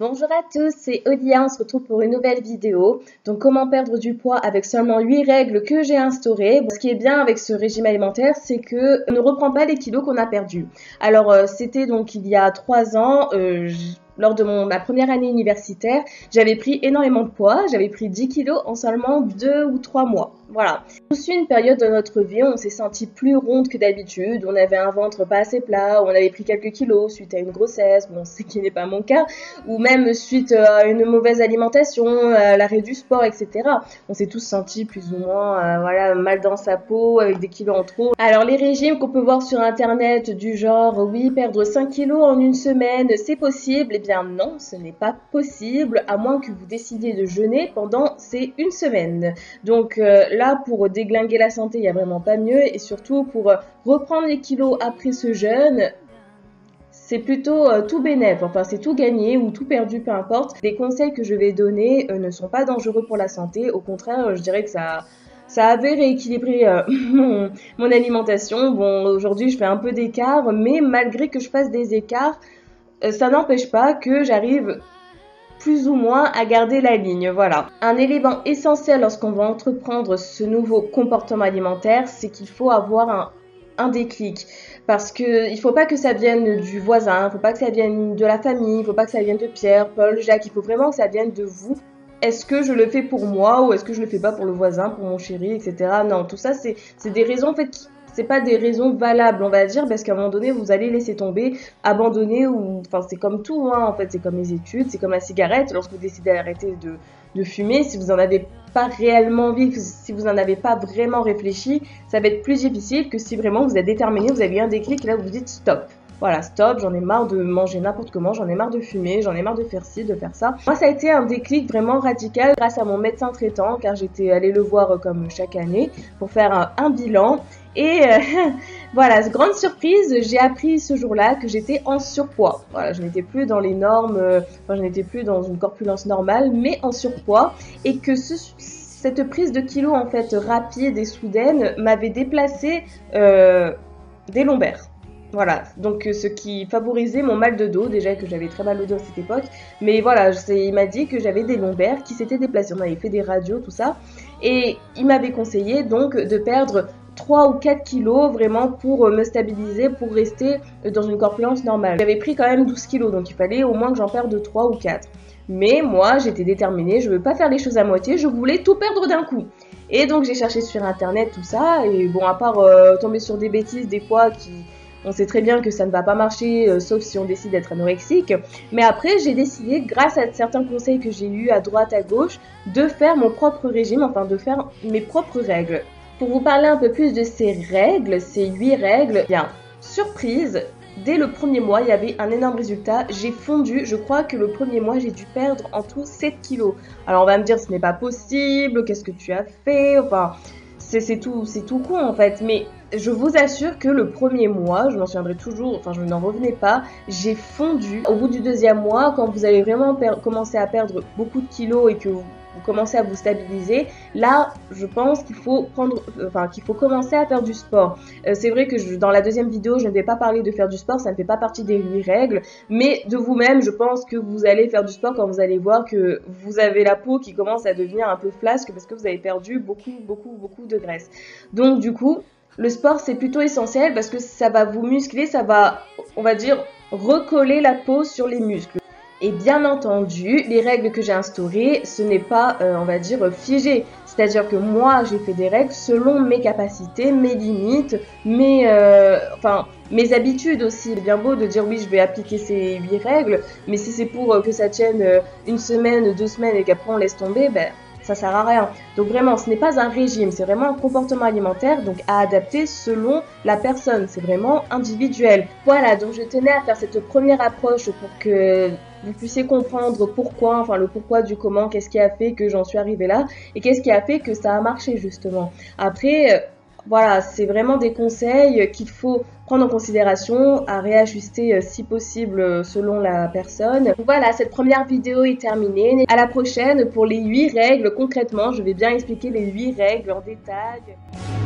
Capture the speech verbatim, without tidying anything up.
Bonjour à tous, c'est Olia, on se retrouve pour une nouvelle vidéo. Donc comment perdre du poids avec seulement huit règles que j'ai instaurées. Bon, ce qui est bien avec ce régime alimentaire, c'est que on ne reprend pas les kilos qu'on a perdus. Alors euh, c'était donc il y a trois ans, euh, lors de mon, ma première année universitaire, j'avais pris énormément de poids, j'avais pris dix kilos en seulement deux ou trois mois. Voilà. Tous une période de notre vie où on s'est senti plus ronde que d'habitude, on avait un ventre pas assez plat, on avait pris quelques kilos suite à une grossesse, bon ce qui n'est pas mon cas, ou même suite à une mauvaise alimentation, à l'arrêt du sport, et cetera. On s'est tous sentis plus ou moins euh, voilà, mal dans sa peau, avec des kilos en trop. Alors les régimes qu'on peut voir sur internet du genre oui, perdre cinq kilos en une semaine, c'est possible, eh bien non, ce n'est pas possible, à moins que vous décidiez de jeûner pendant ces une semaine. Donc euh, là, pour déglinguer la santé, il n'y a vraiment pas mieux, et surtout pour reprendre les kilos après ce jeûne, c'est plutôt euh, tout bénef, enfin c'est tout gagné ou tout perdu, peu importe. Les conseils que je vais donner euh, ne sont pas dangereux pour la santé, au contraire, je dirais que ça, ça avait rééquilibré euh, mon, mon alimentation. Bon, aujourd'hui je fais un peu d'écart, mais malgré que je fasse des écarts, euh, ça n'empêche pas que j'arrive plus ou moins à garder la ligne, voilà. Un élément essentiel lorsqu'on va entreprendre ce nouveau comportement alimentaire, c'est qu'il faut avoir un, un déclic. Parce que il faut pas que ça vienne du voisin, il faut pas que ça vienne de la famille, il faut pas que ça vienne de Pierre, Paul, Jacques, il faut vraiment que ça vienne de vous. Est-ce que je le fais pour moi ou est-ce que je le fais pas pour le voisin, pour mon chéri, et cetera. Non, tout ça, c'est des raisons en fait qui... c'est pas des raisons valables, on va dire, parce qu'à un moment donné, vous allez laisser tomber, abandonner, ou, enfin, c'est comme tout, hein, en fait, c'est comme les études, c'est comme la cigarette, lorsque vous décidez d'arrêter de, de fumer, si vous en avez pas réellement envie, si vous en avez pas vraiment réfléchi, ça va être plus difficile que si vraiment vous êtes déterminé, vous avez eu un déclic, et là, vous vous dites stop. Voilà, stop, j'en ai marre de manger n'importe comment, j'en ai marre de fumer, j'en ai marre de faire ci, de faire ça. Moi, ça a été un déclic vraiment radical grâce à mon médecin traitant, car j'étais allée le voir comme chaque année pour faire un, un bilan. Et euh, voilà, grande surprise, j'ai appris ce jour-là que j'étais en surpoids. Voilà, je n'étais plus dans les normes, euh, enfin, je n'étais plus dans une corpulence normale, mais en surpoids. Et que ce, cette prise de kilos, en fait, rapide et soudaine, m'avait déplacé euh, des lombaires. Voilà, donc ce qui favorisait mon mal de dos, déjà que j'avais très mal au dos à cette époque, mais voilà, il m'a dit que j'avais des lombaires qui s'étaient déplacés, on avait fait des radios, tout ça, et il m'avait conseillé donc de perdre trois ou quatre kilos vraiment pour me stabiliser, pour rester dans une corpulence normale. J'avais pris quand même douze kilos, donc il fallait au moins que j'en perde trois ou quatre. Mais moi, j'étais déterminée, je veux pas faire les choses à moitié, je voulais tout perdre d'un coup. Et donc j'ai cherché sur internet tout ça, et bon, à part euh, tomber sur des bêtises des fois qui... On sait très bien que ça ne va pas marcher, euh, sauf si on décide d'être anorexique. Mais après, j'ai décidé, grâce à certains conseils que j'ai eus à droite, à gauche, de faire mon propre régime, enfin de faire mes propres règles. Pour vous parler un peu plus de ces règles, ces huit règles, bien, surprise, dès le premier mois, il y avait un énorme résultat. J'ai fondu, je crois que le premier mois, j'ai dû perdre en tout sept kilos. Alors on va me dire, ce n'est pas possible, qu'est-ce que tu as fait, enfin... C'est tout, c'est tout con en fait, mais je vous assure que le premier mois, je m'en souviendrai toujours, enfin je n'en revenais pas, j'ai fondu. Au bout du deuxième mois, quand vous allez vraiment commencer à perdre beaucoup de kilos et que vous, vous commencez à vous stabiliser, là je pense qu'il faut prendre, enfin qu'il faut commencer à faire du sport. Euh, c'est vrai que je, dans la deuxième vidéo, je ne vais pas parler de faire du sport, ça ne fait pas partie des huit règles, mais de vous-même, je pense que vous allez faire du sport quand vous allez voir que vous avez la peau qui commence à devenir un peu flasque parce que vous avez perdu beaucoup, beaucoup, beaucoup de graisse. Donc du coup, le sport c'est plutôt essentiel parce que ça va vous muscler, ça va, on va dire, recoller la peau sur les muscles. Et bien entendu, les règles que j'ai instaurées, ce n'est pas, euh, on va dire, figé. C'est-à-dire que moi, j'ai fait des règles selon mes capacités, mes limites, mes, euh, enfin, mes habitudes aussi. C'est bien beau de dire oui, je vais appliquer ces huit règles, mais si c'est pour que ça tienne une semaine, deux semaines et qu'après on laisse tomber, ben ça sert à rien. Donc vraiment, ce n'est pas un régime, c'est vraiment un comportement alimentaire, donc à adapter selon la personne. C'est vraiment individuel. Voilà, donc je tenais à faire cette première approche pour que vous puissiez comprendre pourquoi, enfin le pourquoi du comment, qu'est-ce qui a fait que j'en suis arrivée là, et qu'est-ce qui a fait que ça a marché justement. Après, voilà, c'est vraiment des conseils qu'il faut prendre en considération, à réajuster si possible selon la personne. Voilà, cette première vidéo est terminée. À la prochaine pour les huit règles. Concrètement, je vais bien expliquer les huit règles en détail.